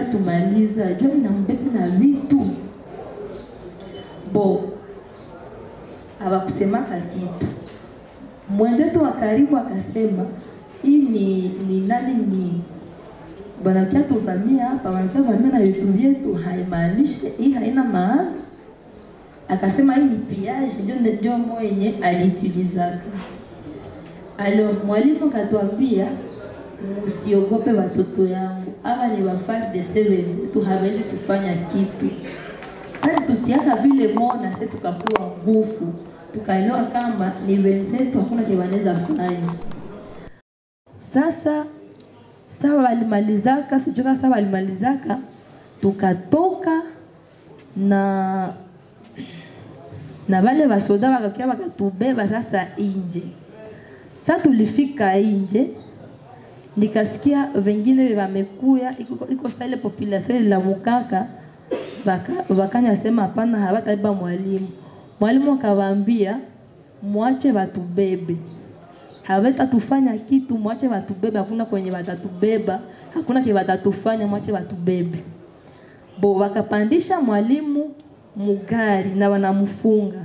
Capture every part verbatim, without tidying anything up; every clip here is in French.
tumaliza jua inambeba na vitu bo hawakusemaka kitu. Mwenzetu wa karibu akasema hii ni, ni nani ni bwana kia tuvamia hapa, wanakia vamia na vitu vyetu, haimaanishi hii haina maana. Akasema hii ni piage, ndio ndio mwenye alitilizaka. Alo mwalimu katuambia msiogope watoto yangu, hawa ni wafari de seven tu, hawezi kufanya kitu. Sasa tutiaka vile mona sasa tukapewa nguvu, tukaelewa kama ni wenzetu hakuna kiwaneza kufanya. Sasa sawa walimalizaka, sijoka sawa walimalizaka, tukatoka na na wale wasoda wakakia wakatubeba sasa inje. Sasa tulifika inje, nikasikia wengine wamekuya, iko iko style population la Mukaka, baka wakanya sema hapana hawataiba mwalimu. Mwalimu akawaambia muache watubebe. Haweta tufanya kitu, muache watubebe, hakuna kwenye watatubeba, hakuna kile watatufanya, muache watubebe. Bo wakapandisha mwalimu mugari na wanamfunga.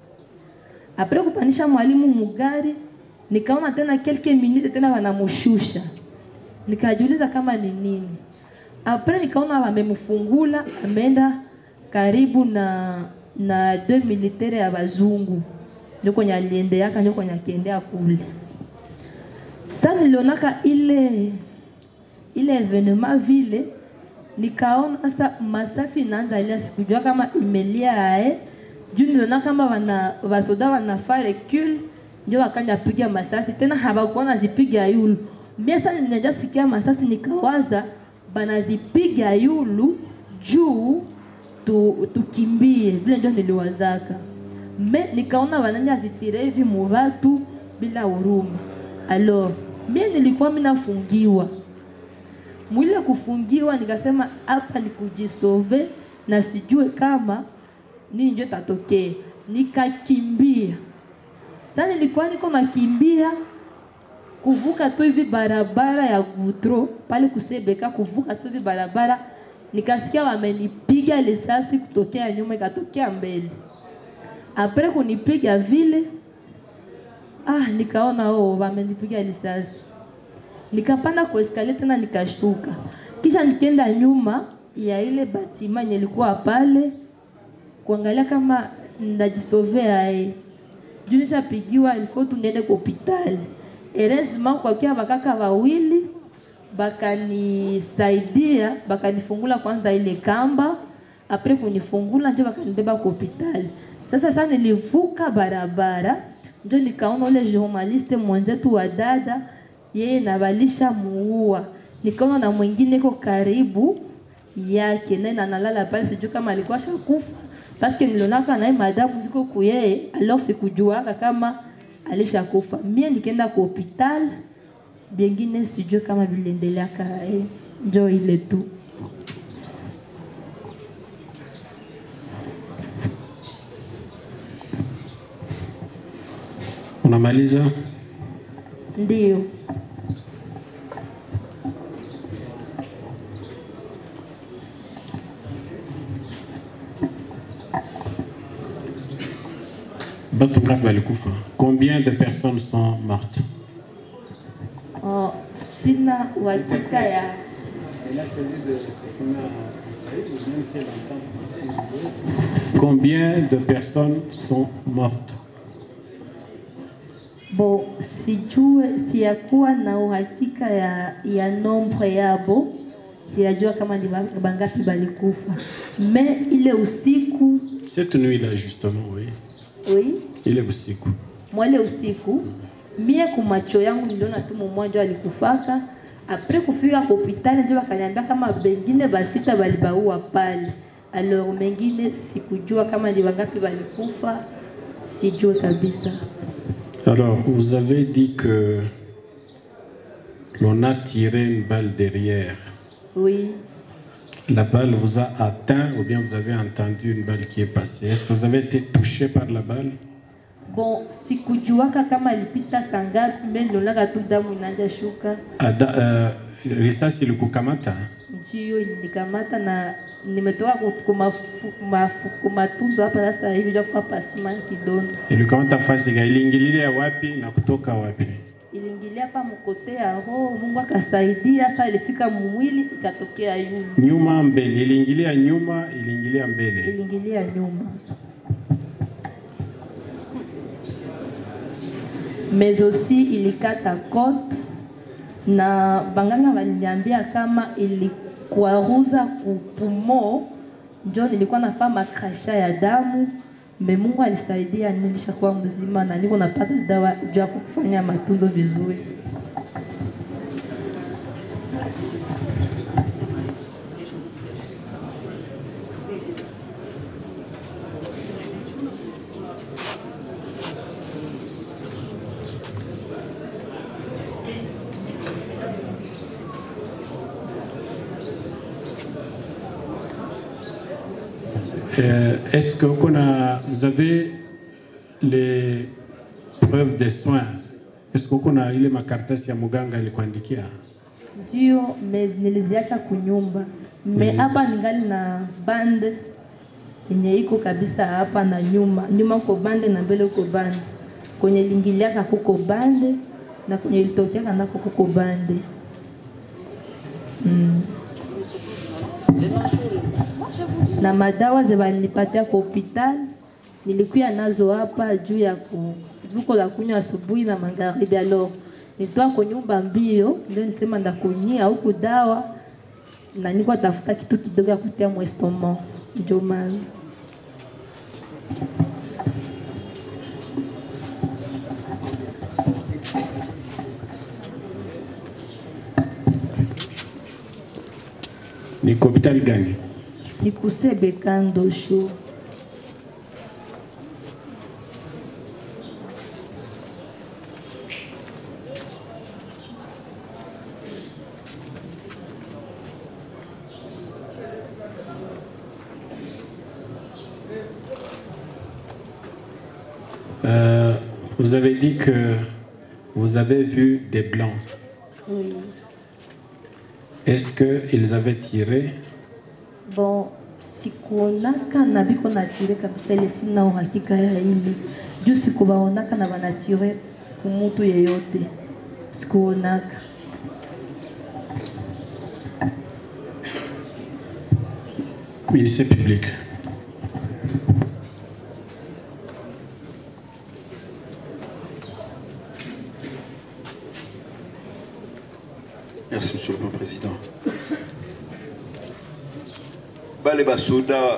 Apre kupandisha mwalimu mugari, nikaona tena kelke minute tena wanamushusha. Nikajiuliza kama ni nini. Apre nikaona wamemfungula, ameenda karibu na na deux militaires ya bazungu. Ndio kwenye aliendeaka, ndio kwenye akiendea kule. Sasa nilionaka ile ile evenement vile, nikaona sasa masasi inaanza ile, sikujua kama imelia ae. Juu nilionaka kama wana wasoda wanafaa recul, ndio wakanja piga masasi tena hawakuona zipiga yulu. Mimi sasa ninajasikia masasi nikawaza banazipiga yulu juu tu tukimbie, vile ndio niliwazaka. Me nikaona wananya zitire hivi mu watu bila huruma. Alors mimi nilikuwa mimi nafungiwa. Mwile kufungiwa nikasema hapa ni kujisove na sijue kama nini ndio tatokea. Nikakimbia. Sasa nilikuwa niko nakimbia kuvuka tu hivi barabara ya Goudron pale kusebeka, kuvuka tu hivi barabara, nikasikia wamenipiga risasi kutokea nyuma ikatokea mbele. Apre kunipiga vile, ah nikaona oh wamenipiga risasi. Nikapanda kwa escalier tena nikashuka. Kisha nikaenda nyuma ya ile batima yenye ilikuwa pale kuangalia kama ndajisovea eh. Juu nishapigiwa ilikuwa tuende kwa hospitali. Heureusement kwa kia bakaka wawili bakanisaidia, bakanifungula kwanza ile kamba, apre kunifungula ndio bakanibeba kwa hospitali. Sasa sasa nilivuka barabara, ndio nikaona ule journaliste mwenzetu wa dada, yeye na balisha muua. Nikaona na mwingine iko karibu yake, na analala pale, sijui kama alikuwa shakufa. Parce que nilionaka naye madamu ziko kuyeye, alors sikujuaka kama alishakufa. Mimi nikaenda kwa hospitali, bengine sijui kama viliendelea kae, ndio ile tu. Unamaliza? Ndio. Combien de personnes sont mortes? Oh, sina uhakika ya. Combien de personnes sont mortes? Bo sijue, siyakuwa na uhakika ya ya nombre yabo, siyajua kama ni bangapi balikufa. Mais ile usiku, cette nuit là justement, oui. Oui. Ile usiku. Mwale usiku, mie kumacho yangu niliona tu mmoja alikufaka. Apre kufika kwa hospitali ndio wakaniambia kama bengine basita balibaua pale. Alors mengine sikujua kama ni wangapi balikufa, sijue kabisa. Alors, vous avez dit que l'on a tiré une balle derrière. Oui. La balle vous a atteint ou bien vous avez entendu une balle qui est passée? Est-ce que vous avez été touché par la balle? Bon, sikujuaka kama ilipita sangapi, mais nilionaka tu damu inaanza shuka. Euh, risasi ilikukamata? Ndio ilinikamata na nimetoka kumatunzo hapa sasa hivi ndio kwa passement kidonda. Ilikamata fasi gani? Iliingilia wapi na kutoka wapi? Iliingilia hapa mkote ya roho, Mungu akasaidia, sasa ilifika mwili ikatokea yule. Nyuma mbele, iliingilia nyuma, iliingilia mbele. Iliingilia nyuma. Mais aussi ilikata côte na banganga waliniambia kama ilikwaruza kupumo, ndio nilikuwa nafanya krasha ya damu. Mais Mungu alisaidia, nilishakuwa mzima na niko napata dawa ya kufanya matunzo vizuri. Euh, Est-ce que vous avez les preuves des soins? Est-ce que vous avez ma carte ya muganga ilikuandikia? Ndio, niliziacha kunyumba. Me hapa ningali na bande yenye iko kabisa hapa na nyuma. Nyuma uko bande na mbele uko bande. Kwenye lingiliaka kuko bande na kwenye litokea nako kuko bande. Mm. Na madawa ze walinipatia kwa hospitali nilikuya nazo hapa juu ya kuvuko la kunywa asubuhi na magharibi. Alors nitoa kwa nyumba mbio ndio nisema ndakunyia huko dawa na niko tafuta kitu kidogo ya kutia mu estomac ndio maana. Ni hospitali gani? Ni kusebe kando show. Euh, vous avez dit que vous avez vu des blancs. Oui. Est-ce qu'ils avaient tiré? Bon, sikuonaka na biko na tire kabisa ile sina uhakika ya hili. Juu sikubaonaka na banatire kumutu yeyote. Sikuonaka. Ministère public. Merci, Monsieur le Président. Bale basoda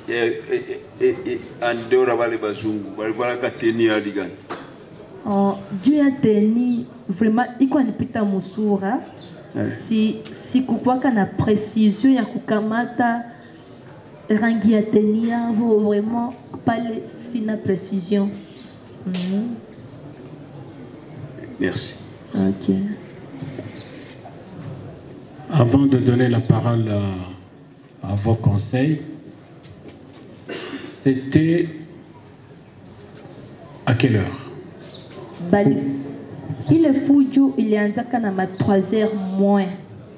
andora bale bazungu bale voilà kateni aligani. Oh, juu ya teni vraiment iko anipita musura. Si si kukwaka na précision ya kukamata rangi ya teni yavo vraiment pale sina précision. Mm-hmm. Merci. Ok. Avant de donner la parole à, à vos conseils, c'était à quelle heure? Bali, il est fou, il est en ma trois heures moins.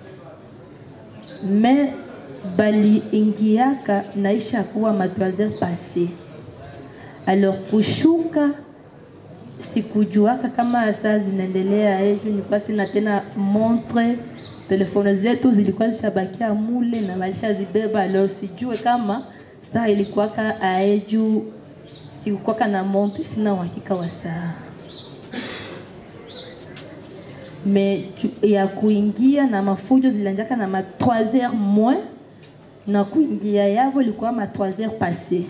Mais Bali ingiaka naisha kuwa ma trois heures passées. Alors kushuka sikujuaka kama saa zinaendelea hivi, nilikuwa sina tena montre. Telefone zetu zilikuwa zishabakia mule na walishazibeba. Alors sijue kama saa ilikuwaka aeju, sikukwaka na montre, sina uhakika wa saa. Mais ya kuingia na mafujo zilanjaka na ma trois heures moins na kuingia yavo ilikuwa ma trois heures passées.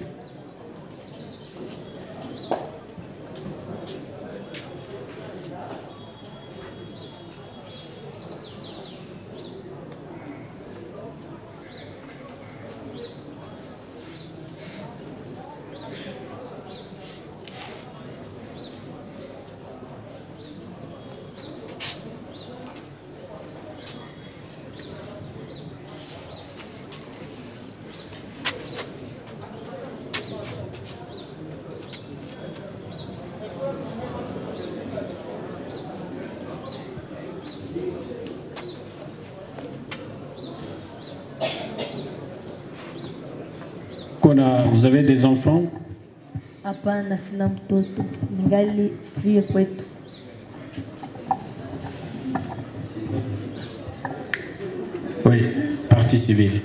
Vous avez des enfants? Hapana, sina mtoto. Ningali fie kwetu. Oui, partie civile.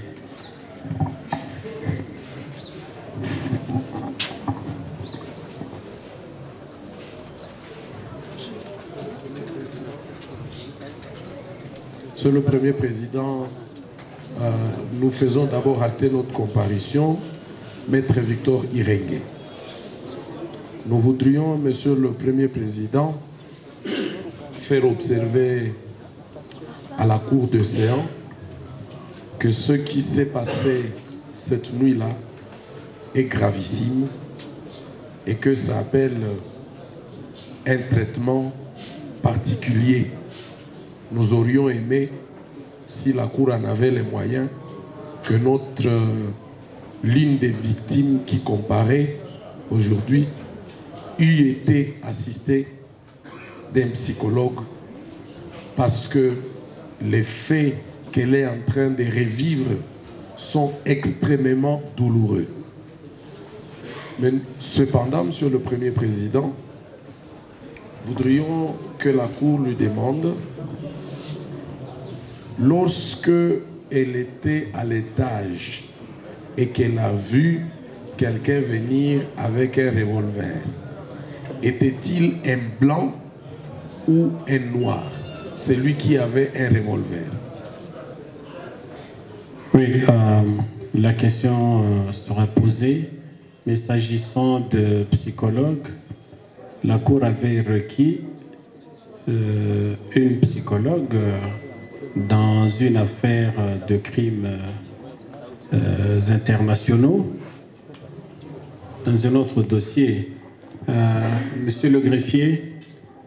Monsieur le Premier Président, euh, nous faisons d'abord acter notre comparution, Maître Victor Irengue. Nous voudrions, Monsieur le Premier Président, faire observer à la Cour de séance que ce qui s'est passé cette nuit-là est gravissime et que ça appelle un traitement particulier. Nous aurions aimé, si la Cour en avait les moyens, que notre euh, ligne des victimes qui comparaît aujourd'hui eût été assistée d'un psychologue, parce que les faits qu'elle est en train de revivre sont extrêmement douloureux. Mais cependant, Monsieur le Premier Président, voudrions que la Cour lui demande, lorsque elle était à l'étage et qu'elle a vu quelqu'un venir avec un revolver, était-il un blanc ou un noir, celui qui avait un revolver? Oui, euh, la question euh, sera posée, mais s'agissant de psychologue, la Cour avait requis euh, une psychologue euh, dans une affaire de crimes euh, internationaux, dans un autre dossier. Euh, Monsieur le greffier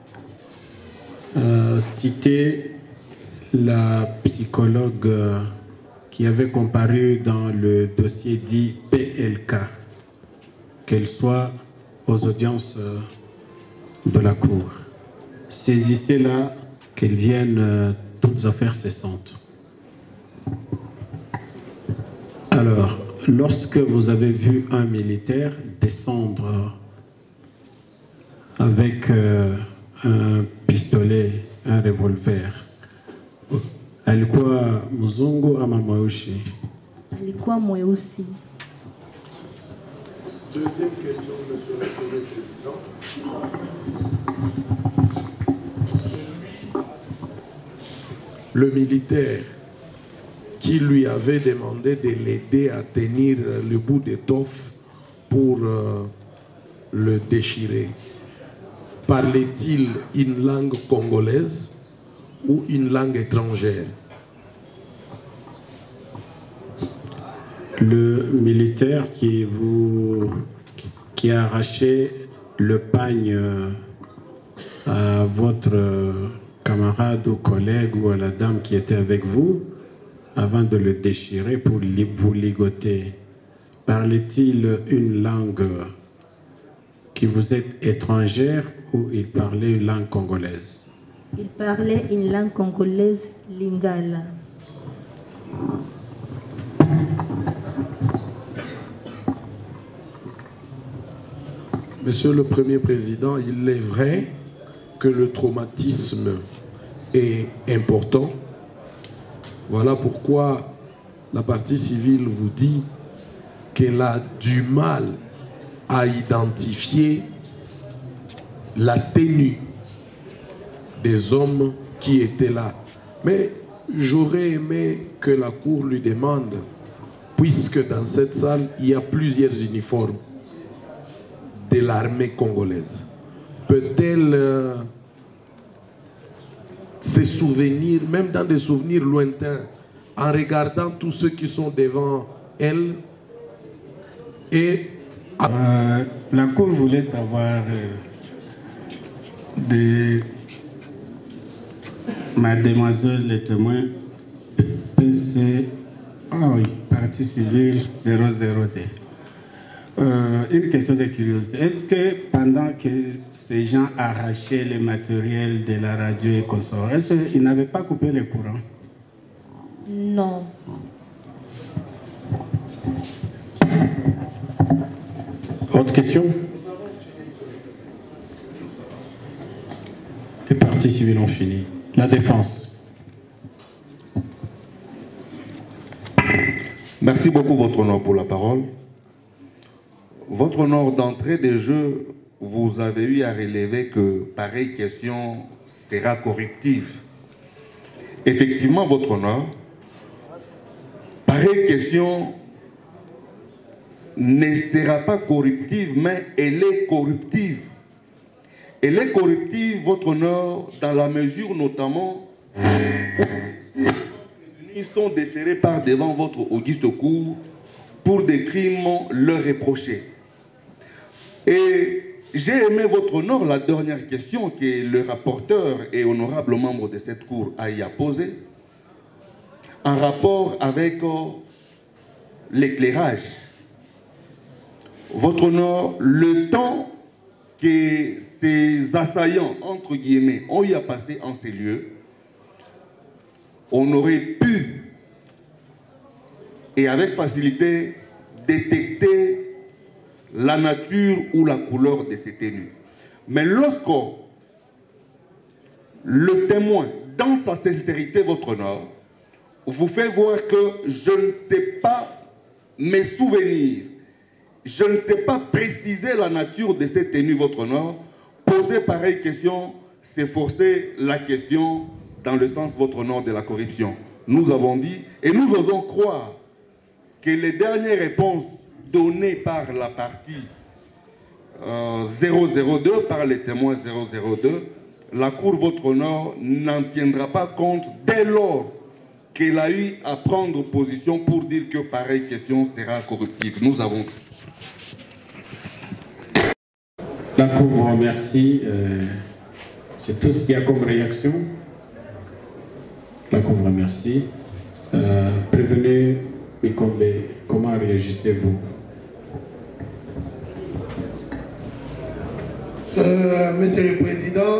euh, citait la psychologue euh, qui avait comparu dans le dossier dit P L K, qu'elle soit aux audiences euh, de la Cour. Saisissez-la, qu'elle vienne euh, toutes affaires cessantes. Alors, lorsque vous avez vu un militaire descendre avec euh, un pistolet, un revolver, alikuwa mzungu ama mweusi? Alikuwa mweusi. Deuxième question, Monsieur le Premier Président. Le militaire qui lui avait demandé de l'aider à tenir le bout d'étoffe pour euh, le déchirer, parlait-il une langue congolaise ou une langue étrangère? Le militaire qui vous qui a arraché le pagne à votre camarade ou collègue ou à la dame qui était avec vous avant de le déchirer pour vous ligoter, parlait-il une langue qui vous est étrangère ou il parlait une langue congolaise? Il parlait une langue congolaise, lingala. Monsieur le Premier Président, il est vrai que le traumatisme est important. Voilà pourquoi la partie civile vous dit qu'elle a du mal à identifier la tenue des hommes qui étaient là. Mais j'aurais aimé que la Cour lui demande, puisque dans cette salle, il y a plusieurs uniformes de l'armée congolaise. Peut-elle euh, se souvenir, même dans des souvenirs lointains, en regardant tous ceux qui sont devant elle et... Euh, la Cour voulait savoir euh, de mademoiselle le témoin P C, ah oui, partie civile zéro zéro D. Euh, une question de curiosité. Est-ce que pendant que ces gens arrachaient le matériel de la radio et consorts, est-ce qu'ils n'avaient pas coupé le courant? Non. questions? Les parties civiles ont fini. La défense. Merci beaucoup, Votre Honneur, pour la parole. Votre Honneur, d'entrée de jeu, vous avez eu à relever que pareille question sera corrective. Effectivement, Votre Honneur, pareille question ne sera pas corruptive, mais elle est corruptive. Elle est corruptive, Votre Honneur, dans la mesure notamment où ils sont déférés par devant votre auguste cour pour des crimes leur reprochés. Et j'ai aimé, Votre Honneur, la dernière question que le rapporteur et honorable membre de cette cour a y a posée, en rapport avec l'éclairage. Votre Honneur, le temps que ces assaillants, entre guillemets, ont eu à passer en ces lieux, on aurait pu, et avec facilité, détecter la nature ou la couleur de ces tenues. Mais lorsque le témoin, dans sa sincérité, Votre Honneur, vous fait voir que je ne sais pas mes souvenirs, je ne sais pas préciser la nature de ces tenues, Votre Honneur, poser pareille question, c'est forcer la question dans le sens, Votre Honneur, de la corruption. Nous avons dit, et nous osons croire, que les dernières réponses données par la partie euh, zéro zéro deux, par les témoins zéro zéro deux, la Cour, Votre Honneur, n'en tiendra pas compte dès lors qu'elle a eu à prendre position pour dire que pareille question sera corruptive. Nous avons... La Cour vous remercie. Euh, C'est tout ce qu'il y a comme réaction. La Cour vous remercie. Euh, prévenez Mikombe, comment réagissez-vous? euh, Monsieur le Président,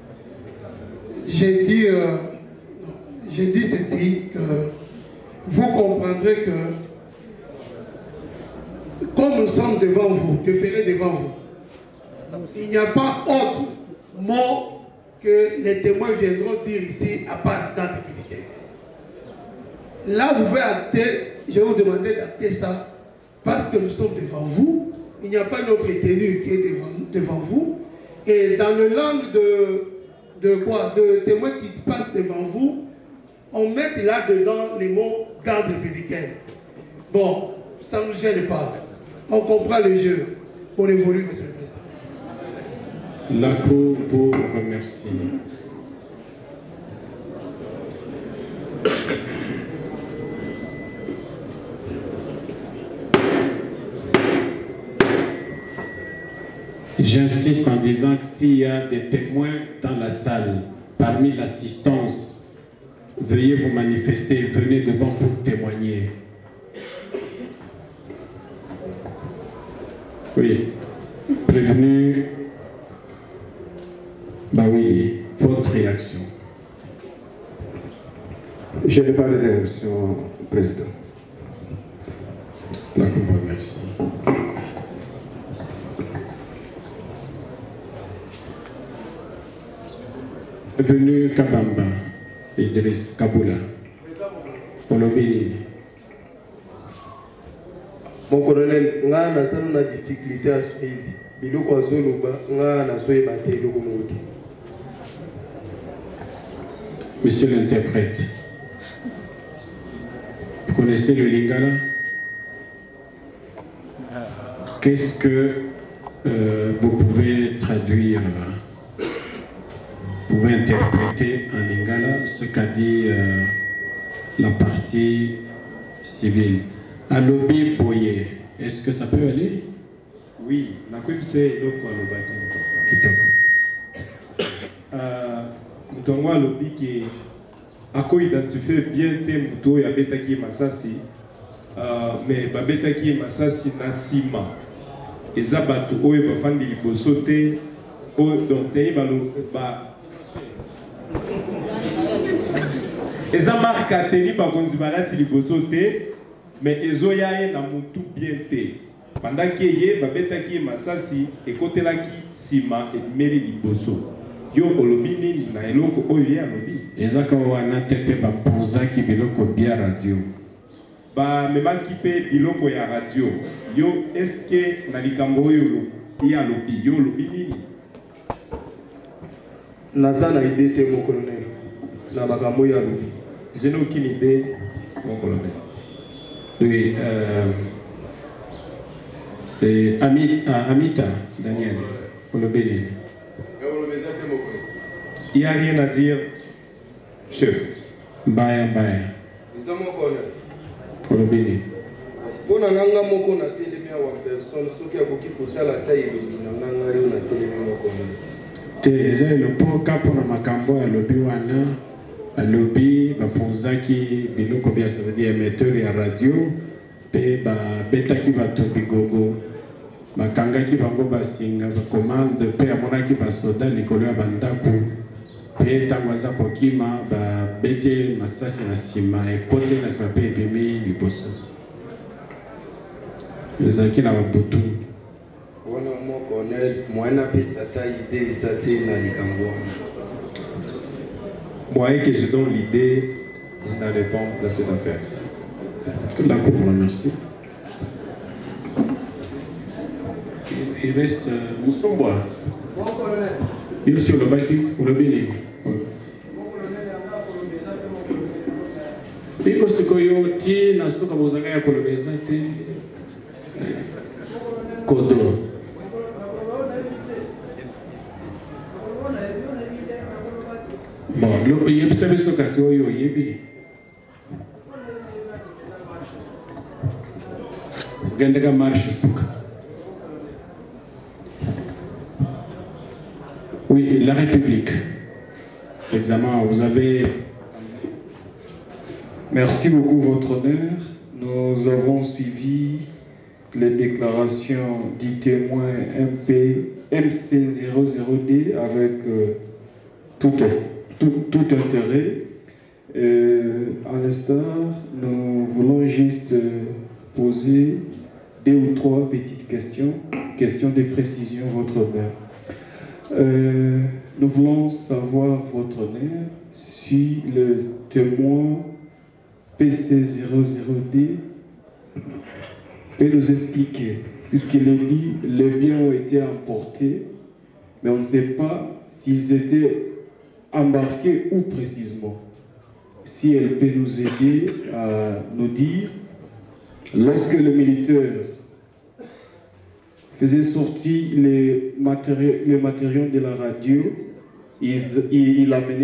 j'ai dit, euh, j'ai dit ceci, que vous comprendrez que comme nous sommes devant vous, déférés devant vous, il n'y a pas autre mot que les témoins viendront dire ici à part d'identité militaire. Là, vous pouvez acter, je vais vous demander d'acter ça, parce que nous sommes devant vous, il n'y a pas notre tenue qui est devant, devant vous, et dans le langue de, de quoi, de témoins qui passent devant vous, on met là-dedans les mots garde républicaine. Bon, ça ne nous gêne pas. On comprend le jeu. On évolue, Monsieur le Président. La Cour vous remercie. J'insiste en disant que s'il y a des témoins dans la salle, parmi l'assistance, veuillez vous manifester, venez devant pour témoigner. Oui, prévenu, bah oui, votre réaction. Je n'ai pas de réaction, Président. La Cour vous remercie. Venu Kabamba, Idriss Kaboula. Olobi. Mon colonel, on a une difficulté à suivre. Biloko azoloba, on a une bataille de communauté. Monsieur l'interprète, vous connaissez le lingala? Qu'est-ce que euh, vous pouvez traduire? Vous pouvez interpréter en lingala ce qu'a dit euh, la partie civile. Alobi Boye, est-ce que ça peut aller? Oui, la c'est l'autre à l'obati. Mutongo alobi qui a identifié bien tes moutons et abetaki masasi, mais babetaki masasi na sima. Et zabatu oye bafandi libosote, o donc tei balo ba. Eza marque teni ba konzibarati libosote, mais ezoya ye na mutu bien te. pendant que ye babetaki masasi ekotelaki sima emeli liboso yo olobi nini na eloko oyo ye alobi ezaka wana te mpe baponzaki biloko bia radio bamemaki mpe biloko ya radio yo eske na likambo oyo ye alobi yo olobi nini naza na idée te mon colonel na makambo oyo alobi je n'ai aucune idée mon colonel. Oui, euh, c'est Ami, euh, Amita, Daniel, pour le béni. Il n'y a rien à dire, chef. Baya, baya. Pour le béni. Pour la nanga moko na télémia wa personne, ce qui a beaucoup pour la taille de la nanga yo na télémia moko. Te eza le poka pour na makambo ya lobi wana. Alobi baponzaki biloko bia ça veut dire émetteur ya radio pe ba betaki bato bigogo bakangaki bango basinga ba commande pe amonaki ba soda likolo ya bandako pe tango aza kokima ba bete masasi na sima ekote na sima pe ebimi liboso ezalaki na babutu wana mo colonel mwana pesa ta idée isati na likambo. Moi que je donne l'idée, je n'en réponds dans cette affaire. D'accord, merci. Il reste Moussombois. Il est sur le baki pour le béni. Iko siku yote nasuka bozanga ya kolobeza te. Kodo. Bon, le pays savez ce que c'est au Yoyebi. Gendega marche souka. Oui, la République. Évidemment, vous avez. Merci beaucoup, Votre Honneur. Nous avons suivi les déclarations du témoin M P M C zéro zéro D avec euh, tout, tout, tout intérêt. Euh, à l'instant, nous voulons juste euh, poser deux ou trois petites questions, questions de précision, Votre Honneur. Euh, nous voulons savoir, Votre Honneur, si le témoin P C zéro zéro D peut nous expliquer, puisqu'il est dit les biens ont été emportés, mais on ne sait pas s'ils étaient embarqués où précisément. Si elle peut nous aider à nous dire, lorsque le militaire faisait sortir les matériaux, les matériaux de la radio, il, il, il amenait